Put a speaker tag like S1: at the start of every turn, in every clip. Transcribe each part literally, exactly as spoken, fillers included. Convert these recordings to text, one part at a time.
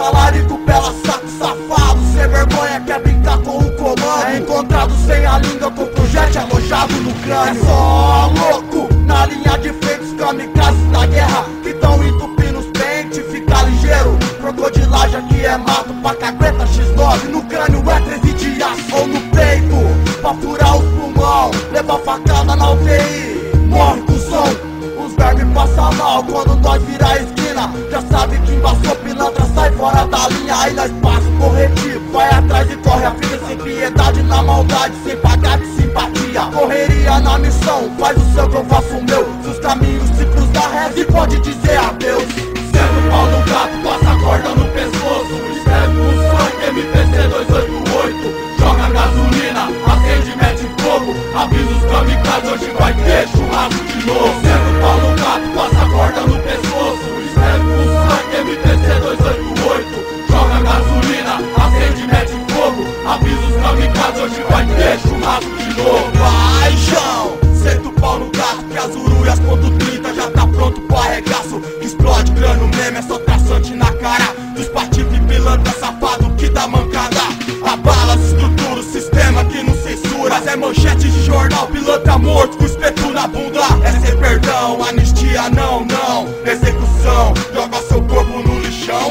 S1: talarico, pela saco safado, sem vergonha, quer brincar com o comando. É encontrado sem a língua, com projétil alojado no crânio. É só louco, na linha de frente, os kamikazes da guerra que tão entupindo os pentes, fica ligeiro. Crocodilagem aqui é mato, pra cagueta xis nove. No crânio é treze dias, ou no peito, pra furar os pulmão, leva facada na U T I, morre com som. Os vermes passam mal quando nós vira a esquina, já sabe que embaçou pilantra, sai fora da linha. Aí nós passa o corretivo, vai atrás e corre a vida, sem piedade na maldade, sem pagar de simpatia. Correria na missão, faz o seu que eu faço o meu. Se os caminhos se cruzar, reze e pode dizer adeus.
S2: Sendo pau no gato, passa a corda no pescoço, escreve com sangue, M P C duzentos e oitenta e oito. Joga gasolina, acende, mete fogo, avisa os kamikazes, hoje vai ter churrasco de novo. Sendo pau no gato, passa a corda no pescoço, escreve com sangue, M P C duzentos e oitenta e oito. Joga gasolina, acende, mete fogo, avisa os kamikazes, hoje vai ter churrasco de novo.
S1: Paixão, senta o pau no gato, que as uruias ponto trinta já tá pronto pro arregaço. Que explode crânio mesmo, é só traçante na cara dos patife pilantra safado que dá mancada. Abala as estruturas, o sistema que não censura, mas é manchete de jornal, pilantra morto com espeto na bunda. É sem perdão, anistia não, não, execução, joga seu corpo no lixão.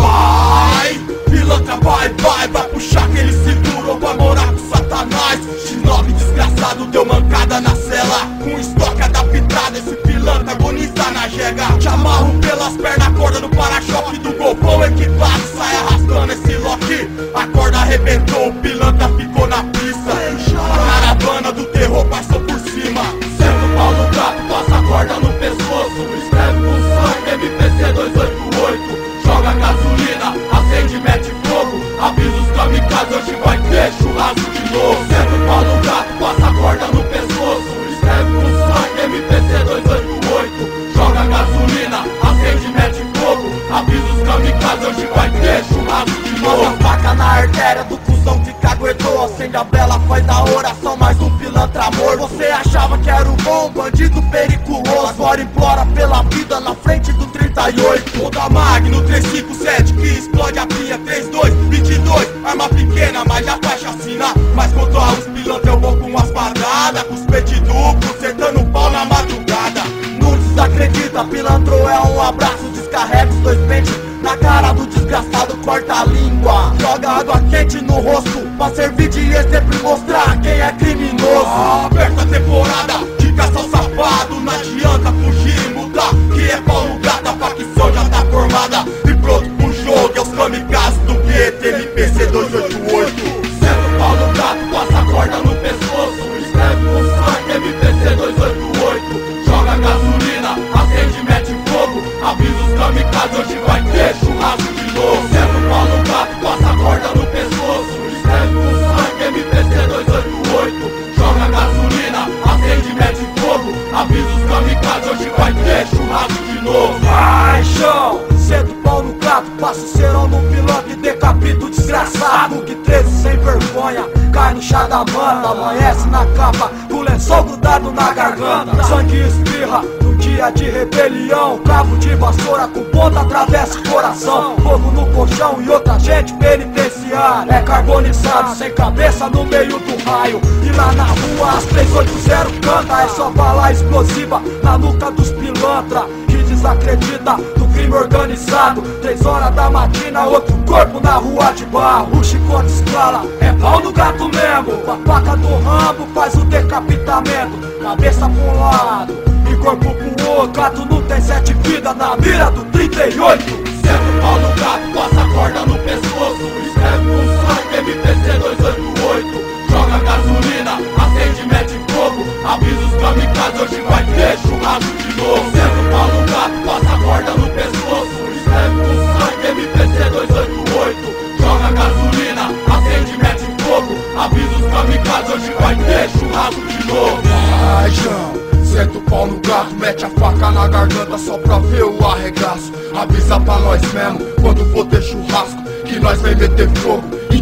S1: Vai, pilantra vai, vai, vai puxar aquele cinturão, vai morar com satanás. xis nove desgraçado deu mancada na cela, com estoque adaptado, esse pilantra agoniza na jega. Te amarro pelas pernas, corda no para-choque do golfão equipado, sai arrastando esse lock. A corda arrebentou, o pilantra ficou na pista, a caravana do terror passou por cima.
S2: Sendo pau no gato, passa a corda no pescoço, escreve com sangue, M P C duzentos e oitenta e oito. Joga gasolina, acende, mete fogo, avisa os kamikazes, hoje vai ter churrasco de novo. Sendo pau no gato, passa a corda no pescoço, escreve com sangue, M P C duzentos e oitenta e oito. Joga gasolina, acende, mete fogo, avisa os kamikazes, hoje vai ter churrasco de novo.
S1: Manda faca na artéria do cuzão que caguetou, acende a vela, faz a oração, mais um pilantra amor. Você achava que era o bom, bandido periculoso, agora implora pela vida na frente do trinta e oito. O da Magno trezentos e cinquenta e sete que explode a pia, três dois, vinte e dois, arma pequena, mas já faz chacina. Mas contra os pilantras eu vou com umas padadas, com os peitos duplos, sentando o pau na madrugada. Não desacredita, pilantro é um abraço, descarrega os dois pentes na cara do desgraçado, corta a língua, joga água quente no rosto, pra servir de exemplo e mostrar quem é criminoso.
S2: Ah, aberta a temporada de caça ao safado, não adianta fugir e mudar, que é pau no gato, a facção já tá formada e pronto pro jogo, é os kamikazes do gueto, M P C duzentos e oitenta e oito. Sendo pau no gato, passa a corda no pescoço, escreve com sangue, M P C duzentos e oitenta e oito. Joga gasolina, acende, mete fogo, avisa os kamikazes, hoje vai ter churrasco de novo. Sendo pau no gato, passa a corda no pescoço, escreve com sangue, M P C duzentos e oitenta e oito. Joga gasolina, acende, mete fogo, avisa os kamikazes, hoje vai ter churrasco de novo.
S1: Paixão, sento o pau no gato, passo o cerão no pilantra e decapito o desgraçado. Que treze sem vergonha, cai no chá da manta, amanhece na capa, do lençol grudado na garganta. Sangue espirra no dia de rebelião, cabo de vassoura com ponta atravessa o coração. Fogo no colchão e outra gente penitenciária, é carbonizado, sem cabeça no meio do raio. E lá na rua as três oito zero canta, é só bala explosiva na nuca dos pilantra que desacredita do crime organizado. Três horas da matina, outro corpo na rua de barro. O chicote escala, é pau no gato mesmo. Com a placa do Rambo faz o decapitamento, cabeça pra um lado e corpo pro outro. Gato não tem sete vidas na mira do trinta e oito.
S2: Sendo pau no gato, passa a corda no pescoço, escreve com sangue, M P C duzentos e oitenta e oito. Joga gasolina, acende, mete fogo, avisa os kamikazes, hoje vai ter churrasco de novo. Sendo pau no gato, passa a corda no pescoço, escreve com sangue, M P C duzentos e oitenta e oito. Joga gasolina, acende, mete fogo, avisa os kamikazes, hoje vai ter churrasco de novo.
S1: Paixão, senta o pau no gato, mete a faca na garganta só pra ver o arregaço. Avisa pra nós mesmo, quando for ter churrasco, que nós vem meter fogo em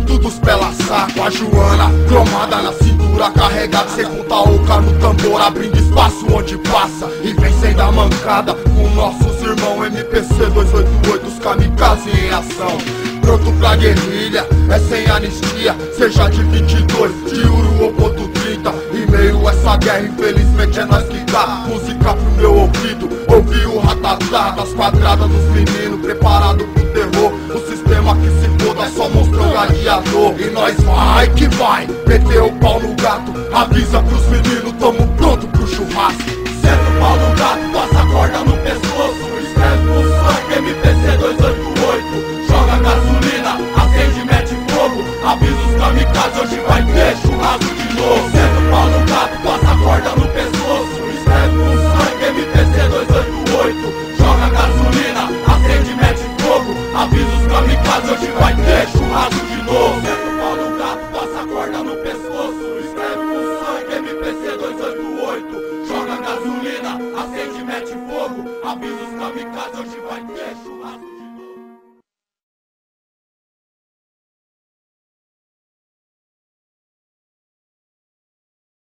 S2: Vindo dos pela saco, a Joana cromada na cintura, carregada sem contar oca no tambor, abrindo espaço onde passa e vencendo a mancada com nossos irmãos M P C duzentos e oitenta e oito, os kamikaze em ação. Pronto pra guerrilha, é sem anistia, seja de vinte e dois, de Uru ou ponto trinta. Em meio a essa guerra, infelizmente é nós que dá música pro meu ouvido. Ouvi o ratatá das quadradas dos meninos, preparado pro terror. O sistema que se foda só mostrou gladiador. E nós vai que vai, meter o pau no gato. Avisa pros meninos, tamo pronto pro churrasco.
S1: Senta o pau no gato, passa a corda no pescoço. Escreve com sangue M P C duzentos e oitenta e oito. Joga gasolina, acende, mete fogo. Avisa os kamikazes, hoje vai ter churrasco de novo. Senta o pau no gato, passa a corda no pescoço. Escreve com sangue M P C duzentos e oitenta e oito. Joga gasolina, acende, mete fogo. Avisa os kamikazes, hoje vai ter churrasco de novo. Senta o pau no gato, passa a corda no pescoço. Escreve com sangue M P C duzentos e oitenta e oito. Joga gasolina, acende, mete fogo. Avisa os kamikazes, hoje vai ter churrasco.